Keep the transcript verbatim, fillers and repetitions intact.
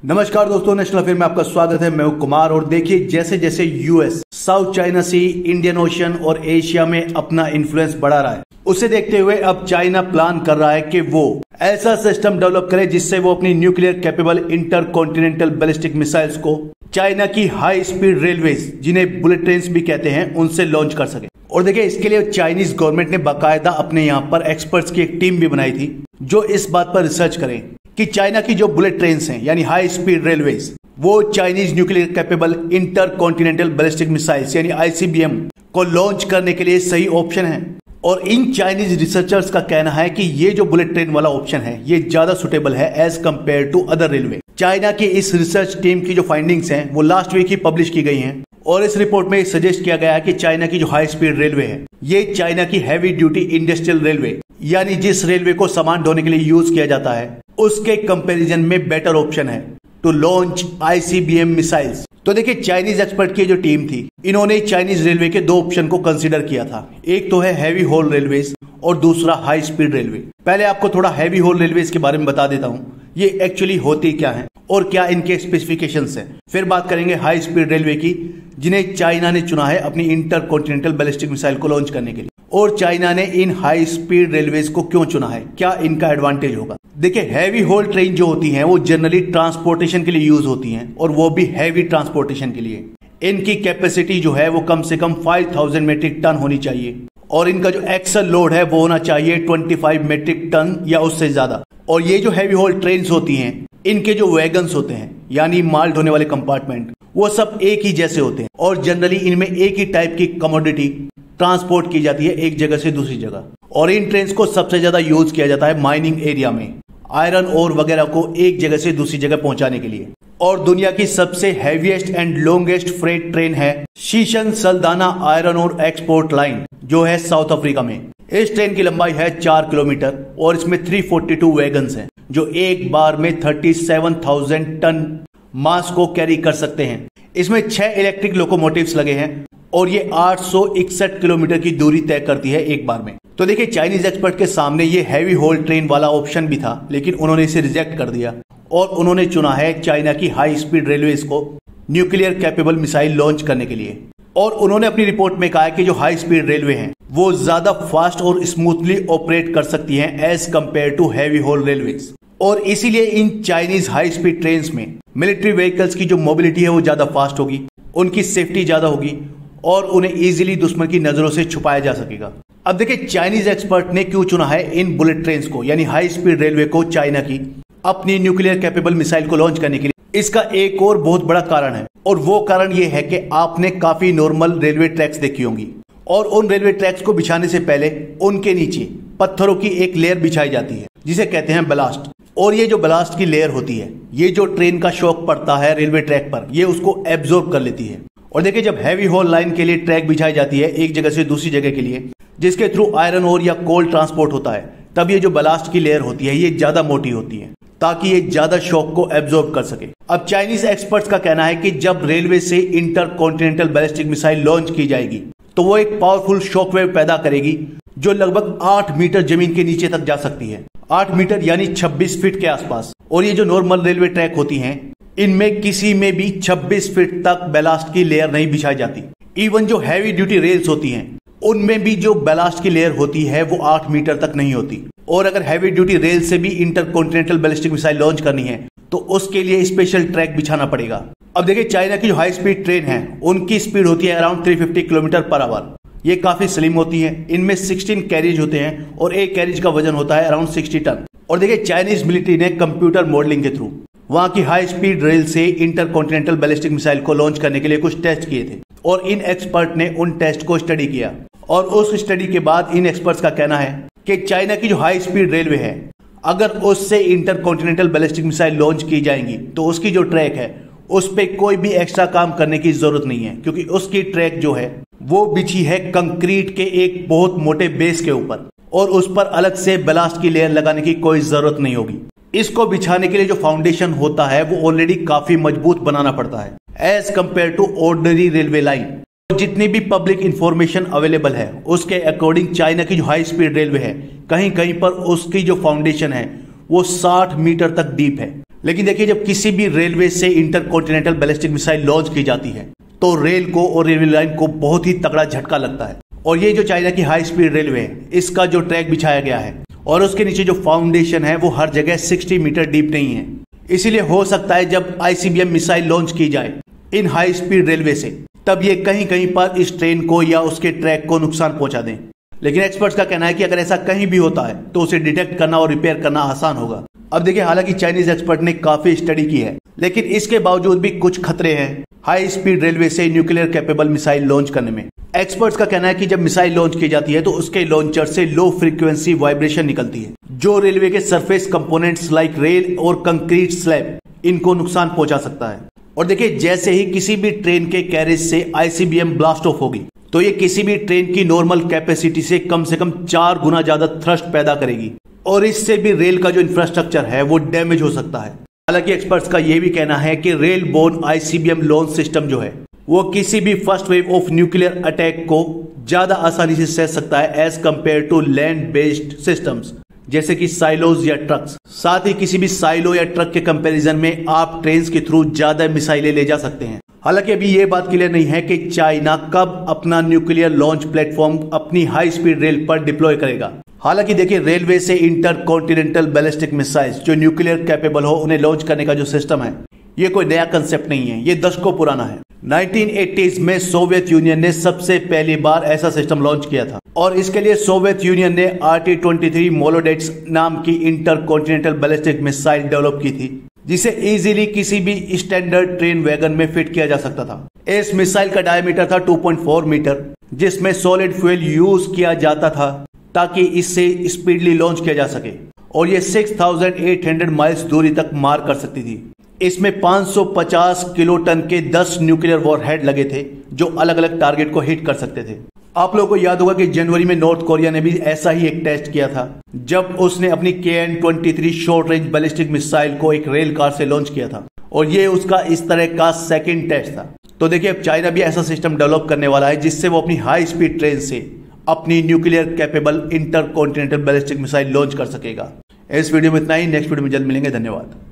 नमस्कार दोस्तों, national affair में आपका स्वागत है। मैं हूं कुमार और देखिए जैसे जैसे US south China sea, Indian ocean और एशिया में अपना इन्फ्लुएंस बढ़ा रहा है, उसे देखते हुए अब चाइना प्लान कर रहा है कि वो ऐसा सिस्टम डेवलप करे जिससे वो अपनी nuclear capable intercontinental ballistic missiles को चाइना की हाई स्पीड रेलवेज, जिन्हें बुलेट ट्रेन्स भी कहते हैं, उनसे लॉन्च कर सके। और देखिए इसके लिए चाइनीज गवर्नमेंट ने बाकायदा अपने यहाँ पर एक्सपर्ट्स की एक टीम भी बनाई थी जो इस बात पर रिसर्च करें कि चाइना की जो बुलेट ट्रेन्स हैं यानी हाई स्पीड रेलवेज, वो Chinese nuclear capable intercontinental ballistic missiles यानी आईसीबीएम को लॉन्च करने के लिए सही ऑप्शन है। और इन चाइनीज रिसर्चर्स का कहना है कि ये जो बुलेट ट्रेन वाला ऑप्शन है ये ज्यादा सुटेबल है as compare to other railway. China की इस रिसर्च टीम की जो फाइंडिंग्स हैं वो लास्ट वीक ही पब्लिश की गई हैं और इस रिपोर्ट में सजेस्ट किया गया है कि चाइना की जो हाई स्पीड रेलवे है ये चाइना की हैवी ड्यूटी इंडस्ट्रियल रेलवे यानी जिस रेलवे को सामान ढोने के लिए यूज किया जाता है उसके कंपैरिजन में बेटर ऑप्शन है टू लॉन्च आईसीबीएम मिसाइल्स। तो देखिए चाइनीज एक्सपर्ट की जो टीम थी, इन्होंने चाइनीज रेलवे के दो ऑप्शन को कंसीडर किया था। एक तो है हैवी हॉल रेलवेज और दूसरा हाई स्पीड रेलवे। पहले आपको थोड़ा हैवी हॉल रेलवेज के बारे में बता देता हूँ, ये एक्चुअली होती क्या है और क्या इनके स्पेसिफिकेशंस हैं। फिर बात करेंगे हाई स्पीड रेलवे की, जिन्हें चाइना ने चुना है अपनी इंटर कॉन्टिनेंटल बैलिस्टिक मिसाइल को लॉन्च करने के लिए, और चाइना ने इन हाई स्पीड रेलवेज को क्यों चुना है, क्या इनका एडवांटेज होगा। देखिए हैवी हॉल ट्रेन जो होती हैं वो जनरली ट्रांसपोर्टेशन के लिए यूज होती हैं और वो भी हैवी ट्रांसपोर्टेशन के लिए। इनकी कैपेसिटी जो है वो कम से कम पाँच हज़ार मेट्रिक टन होनी चाहिए और इनका जो एक्सल लोड है वो होना चाहिए पच्चीस मेट्रिक टन या उससे ज्यादा। और ये जो हैवी हॉल ट्रेन्स होती हैं, इनके जो वैगन्स होते हैं यानी माल ढोने वाले कंपार्टमेंट, वो सब एक ही जैसे होते हैं और जनरली इनमें एक ही टाइप की कमोडिटी ट्रांसपोर्ट की जाती है एक जगह से दूसरी जगह। और इन ट्रेन्स को सबसे ज्यादा यूज किया जाता है माइनिंग एरिया में, आयरन और वगैरह को एक जगह से दूसरी जगह पहुंचाने के लिए। और दुनिया की सबसे heaviest and longest freight train है Sishen Saldanha iron ore export line, जो है साउथ अफ्रीका में। इस ट्रेन की लंबाई है चार किलोमीटर और इसमें तीन सौ बयालीस वैगन्स हैं जो एक बार में सैंतीस हज़ार टन मास को कैरी कर सकते हैं। इसमें छह इलेक्ट्रिक लोकोमोटिव्स लगे हैं और ये आठ सौ इकसठ किलोमीटर की दूरी तय करती है एक बार में। तो देखिए चाइनीज एक्सपर्ट के सामने ये हैवी हॉल ट्रेन वाला ऑप्शन भी था, लेकिन उन्होंने इसे रिजेक्ट कर दिया और उन्होंने चुना है चाइना की हाई स्पीड रेलवेज को न्यूक्लियर कैपेबल मिसाइल लॉन्च करने के लिए। और उन्होंने अपनी रिपोर्ट में कहा है कि जो हाई स्पीड रेलवे हैं वो ज्यादा फास्ट और स्मूथली ऑपरेट कर सकती हैं as compare to heavy haul railways. और इसीलिए इन चाइनीज हाई स्पीड ट्रेन में मिलिट्री व्हीकल्स की जो मोबिलिटी है वो ज्यादा फास्ट होगी, उनकी सेफ्टी ज्यादा होगी और उन्हें इजीली दुश्मन की नजरों से छुपाया जा सकेगा। अब देखिए चाइनीज एक्सपर्ट ने क्यों चुना है इन बुलेट ट्रेन्स को यानी हाई स्पीड रेलवे को चाइना की अपनी न्यूक्लियर कैपेबल मिसाइल को लॉन्च करने के लिए। इसका एक और बहुत बड़ा कारण है और वो कारण ये है कि आपने काफी नॉर्मल रेलवे ट्रैक्स देखी होंगी और उन रेलवे ट्रैक्स को बिछाने से पहले उनके नीचे पत्थरों की एक लेयर बिछाई जाती है जिसे कहते हैं ब्लास्ट। और ये जो ब्लास्ट की लेयर होती है, ये जो ट्रेन का शॉक पड़ता है रेलवे ट्रैक पर, ये उसको एब्जॉर्ब कर लेती है। और देखिए जब हैवी हॉल लाइन के लिए ट्रैक बिछाई जाती है एक जगह से दूसरी जगह के लिए, जिसके थ्रू आयरन ओर या कोल ट्रांसपोर्ट होता है, तब ये जो ब्लास्ट की लेयर होती है ये ज्यादा मोटी होती है ताकि ये ज्यादा शॉक को एब्जॉर्ब कर सके। अब चाइनीज एक्सपर्ट्स का कहना है कि जब रेलवे से intercontinental ballistic missile launch की जाएगी तो वो एक पावरफुल शॉकवेव पैदा करेगी जो लगभग आठ मीटर जमीन के नीचे तक जा सकती है, आठ मीटर यानी छब्बीस फीट के आसपास। और ये जो नॉर्मल रेलवे ट्रैक होती हैं, इनमें किसी में भी छब्बीस फीट तक बैलास्ट की लेयर नहीं बिछाई जाती। इवन जो हैवी ड्यूटी रेल्स होती हैं उनमें भी जो बैलास्ट की लेयर होती है वो आठ मीटर तक नहीं होती। और अगर हैवी ड्यूटी रेल से भी intercontinental ballistic missile launch करनी है तो उसके लिए स्पेशल ट्रैक बिछाना पड़ेगा। अब देखिए चाइना की जो हाई स्पीड ट्रेन है उनकी स्पीड होती है अराउंड तीन सौ पचास किलोमीटर पर आवर। ये काफी स्लिम होती है, इनमें सोलह कैरिज होते हैं और एक कैरिज का वजन होता है अराउंड साठ टन। और देखिए चाइनीज मिलिट्री ने कंप्यूटर मॉडलिंग के थ्रू वहां की हाई स्पीड रेल से इंटर कॉन्टिनेंटल बैलिस्टिक मिसाइल को लॉन्च करने के लिए कुछ टेस्ट किए थे और इन एक्सपर्ट ने उन टेस्ट को स्टडी किया। और उस स्टडी के बाद इन एक्सपर्ट्स का कहना है कि चाइना की जो हाई स्पीड रेलवे है, अगर उससे intercontinental ballistic missile launch की जाएंगी तो उसकी जो ट्रैक है उस पे कोई भी एक्स्ट्रा काम करने की जरूरत नहीं है, क्योंकि उसकी ट्रैक जो है वो बिछी है कंक्रीट के एक बहुत मोटे बेस के ऊपर और उस पर अलग से ब्लास्ट की लेयर लगाने की कोई जरूरत नहीं होगी। इसको बिछाने के लिए जो फाउंडेशन होता है वो ऑलरेडी काफी मजबूत बनाना पड़ता है as compare to ordinary railway line. जितनी भी पब्लिक इंफॉर्मेशन अवेलेबल है उसके अकॉर्डिंग चाइना की जो हाई स्पीड रेलवे है, कहीं कहीं पर उसकी जो फाउंडेशन है वो साठ मीटर तक डीप है, लेकिन देखिए, जब किसी भी रेलवे से इंटरकॉन्टिनेंटल बैलिस्टिक मिसाइल लॉन्च की जाती है तो रेल को और रेलवे लाइन को बहुत ही तगड़ा झटका लगता है। और ये जो चाइना की हाई स्पीड रेलवे है, इसका जो ट्रैक बिछाया गया है और उसके नीचे जो फाउंडेशन है वो हर जगह साठ मीटर डीप नहीं है। इसीलिए हो सकता है जब आईसीबीएम मिसाइल लॉन्च की जाए इन हाई स्पीड रेलवे से, तब ये कहीं कहीं पर इस ट्रेन को या उसके ट्रैक को नुकसान पहुंचा दें। लेकिन एक्सपर्ट्स का कहना है कि अगर ऐसा कहीं भी होता है तो उसे डिटेक्ट करना और रिपेयर करना आसान होगा। अब देखिए, हालांकि चाइनीज एक्सपर्ट ने काफी स्टडी की है, लेकिन इसके बावजूद भी कुछ खतरे हैं हाई स्पीड रेलवे से न्यूक्लियर कैपेबल मिसाइल लॉन्च करने में। एक्सपर्ट्स का कहना है कि जब मिसाइल लॉन्च की जाती है तो उसके लॉन्चर से लो फ्रीक्वेंसी वाइब्रेशन निकलती है, जो रेलवे के सरफेस कंपोनेंट्स लाइक रेल और कंक्रीट स्लैब इनको नुकसान पहुंचा सकता है। और देखिए, जैसे ही किसी भी ट्रेन के कैरेज से आईसीबीएम ब्लास्ट ऑफ होगी तो ये किसी भी ट्रेन की नॉर्मल कैपेसिटी से कम से कम चार गुना ज्यादा थ्रस्ट पैदा करेगी और इससे भी रेल का जो इंफ्रास्ट्रक्चर है वो डैमेज हो सकता है। हालांकि एक्सपर्ट्स का यह भी कहना है कि rail borne ICBM launch system जो है वो किसी भी first wave of nuclear attack को ज्यादा आसानी से सह सकता है as compare to land based systems जैसे कि साइलोज या ट्रक्स। साथ ही किसी भी साइलो या ट्रक के कंपैरिजन में आप ट्रेन के थ्रू ज्यादा मिसाइलें ले जा सकते हैं। हालांकि अभी ये बात क्लियर नहीं है कि चाइना कब अपना न्यूक्लियर लॉन्च प्लेटफॉर्म अपनी हाई स्पीड रेल पर डिप्लॉय करेगा। हालांकि देखिए, रेलवे से इंटर कॉन्टिनेंटल बैलिस्टिक मिसाइल्स जो न्यूक्लियर कैपेबल हो उन्हें लॉन्च करने का जो सिस्टम है ये कोई नया कंसेप्ट नहीं है, ये दशकों पुराना है। नाइनटीन एटीज़ में सोवियत यूनियन ने सबसे पहली बार ऐसा सिस्टम लॉन्च किया था और इसके लिए सोवियत यूनियन ने R T twenty three Molodets नाम की intercontinental ballistic missile develop की थी, जिसे इजीली किसी भी स्टैंडर्ड ट्रेन वैगन में फिट किया जा सकता था। इस मिसाइल का डायमीटर था टू पॉइंट फोर मीटर, जिसमें सॉलिड फ्यूल यूज किया जाता था ताकि इससे स्पीडली लॉन्च किया जा सके और ये six thousand eight hundred miles दूरी तक मार कर सकती थी। इसमें पाँच सौ पचास किलो टन के दस न्यूक्लियर वॉरहेड लगे थे जो अलग अलग टारगेट को हिट कर सकते थे। आप लोगों को याद होगा कि जनवरी में नॉर्थ कोरिया ने भी ऐसा ही एक टेस्ट किया था जब उसने अपनी K N twenty three short range ballistic missile को एक रेल कार से लॉन्च किया था और ये उसका इस तरह का सेकंड टेस्ट था। तो देखिए, अब चाइना भी ऐसा सिस्टम डेवलप करने वाला है जिससे वो अपनी हाई स्पीड ट्रेन से अपनी nuclear capable intercontinental ballistic missile launch कर सकेगा। इस वीडियो में इतना ही, नेक्स्ट वीडियो में जल्द मिलेंगे। धन्यवाद।